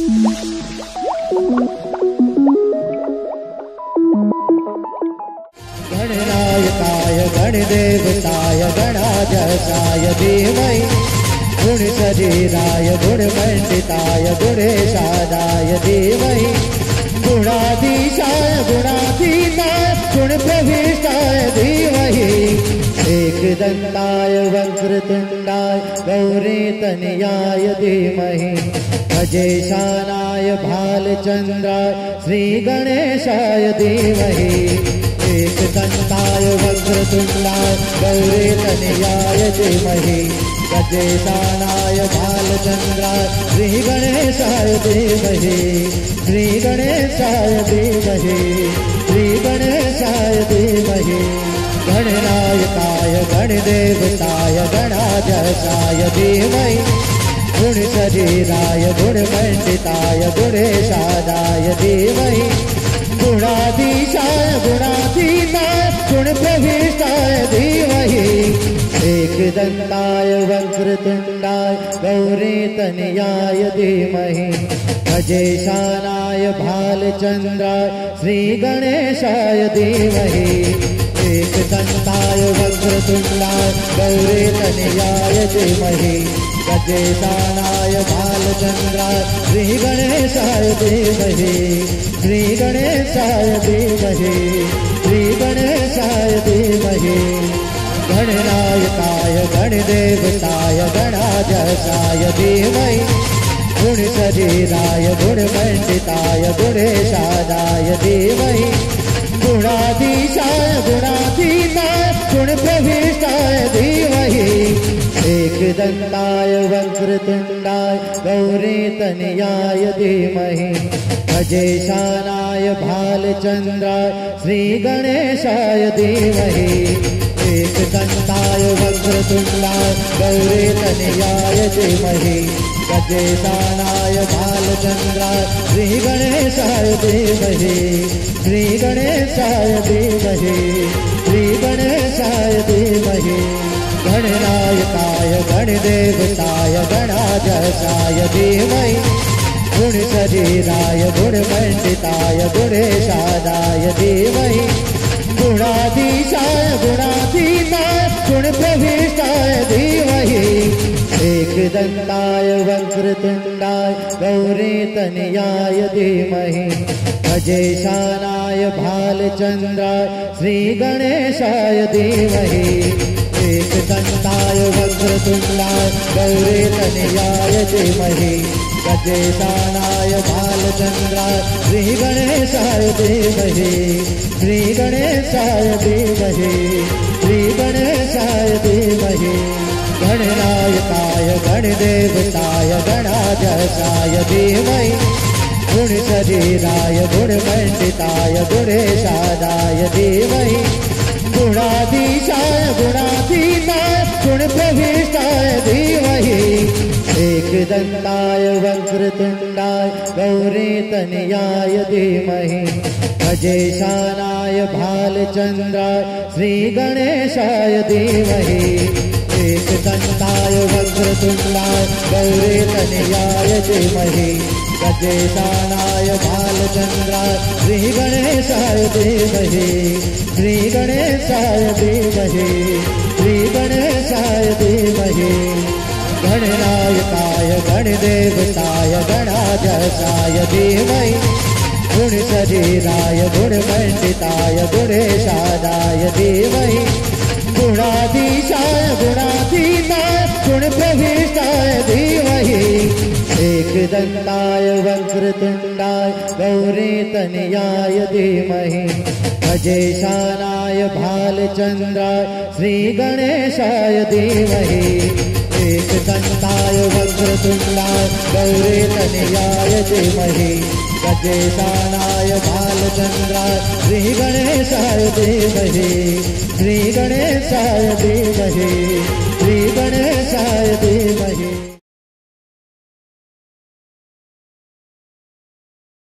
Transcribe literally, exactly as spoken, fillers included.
गणनायकाय गणदेवताय गणाध्यक्षाय धीमहि गुणशरीराय गुणमण्डिताय गुणेशानाय धीमहि गुणाधीशाय गुणातीताय गुणप्रविष्टाय धीमहि एकदन्ताय वक्रतुण्डाय गौरीतनयाय धीमहि अजेशानाय भालचन्द्राय श्रीगणेशाय धीमहि एकदन्ताय वक्रतुण्डाय गौरीतनयाय धीमहि गजेशानाय भालचन्द्राय श्रीगणेशाय धीमहि श्रीगणेशाय धीमहि श्रीगणेशाय धीमहि गणनायकाय गणदेवताय गणाध्यक्षाय धीमहि गुणशरीराय गुणमण्डिताय गुणेशानाय धीमहि गुणाधीशाय गुणातीताय गुणप्रविष्टाय धीमहि एकदन्ताय वक्रतुण्डाय गौरीतनयाय धीमहि अजेशानाय भालचन्द्राय श्रीगणेशाय धीमहि एकदन्ताय वक्रतुण्डाय गौरीतनयाय धीमहि गजेशानाय भालचन्द्राय श्रीगणेशाय धीमहि श्रीगणेशाय धीमहि श्रीगणेशाय धीमहि गणनायकाय गणदेवताय गणाध्यक्षाय धीमहि गुणशरीराय गुणमण्डिताय गुणेशानाय धीमहि गुणाधीशाय गुणातीताय गुणप्रविष्टाय धीमहि एकदन्ताय वक्रतुण्डाय गौरीतनयाय धीमहि अजेशानाय भालचन्द्राय श्रीगणेशाय धीमहि एकदन्ताय वक्रतुण्डाय गौरीतनयाय धीमहि गजेशानाय भालचन्द्राय श्रीगणेशाय धीमहि श्रीगणेशाय धीमहि श्रीगणेशाय धीमहि गणनायकाय गणदेवताय गणाध्यक्षाय धीमहि गुणशरीराय गुणमण्डिताय गुणेशानाय धीमहि गुणाधीशाय गुणातीताय गुणप्रविष्टाय धीमहि एकदन्ताय वक्रतुण्डाय गौरीतनयाय धीमहि अजेशानाय भालचन्द्राय श्रीगणेशाय धीमहि एकदन्ताय वक्रतुण्डाय गौरीतनयाय धीमहि गजेशानाय भालचन्द्राय श्रीगणेशाय धीमहि श्रीगणेशाय धीमहि श्रीगणेशाय धीमहि गणनायकाय गणदेवताय गणाध्यक्षाय धीमहि गुणशरीराय गुणमण्डिताय गुणेशानाय धीमहि गुणाधीशाय गुणातीताय गुणप्रविष्टाय धीमहि एकदन्ताय वक्रतुण्डाय गौरीतनयाय धीमहि अजेशानाय भालचन्द्राय श्रीगणेशाय धीमहि एकदन्ताय वक्रतुण्डाय गौरीतनयाय धीमहि गजेशानाय भालचन्द्राय श्रीगणेशाय धीमहि श्रीगणेशाय धीमहि श्रीगणेशाय धीमहि गणनायकाय गणदेवताय गणाध्यक्षाय धीमहि गुणशरीराय गुणमण्डिताय गुणेशानाय धीमहि गुणाधीशाय गुणातीताय गुणप्रविष्टाय धीमहि एकदन्ताय वक्रतुण्डाय गौरीतनयाय धीमहि अजेशानाय भालचन्द्राय श्रीगणेशाय धीमहि एकदन्ताय वक्रतुण्डाय गौरीतनयाय धीमहि गजेशानाय भालचन्द्राय श्रीगणेशाय धीमहि श्रीगणेशाय धीमहि श्रीगणेशाय धीमहि।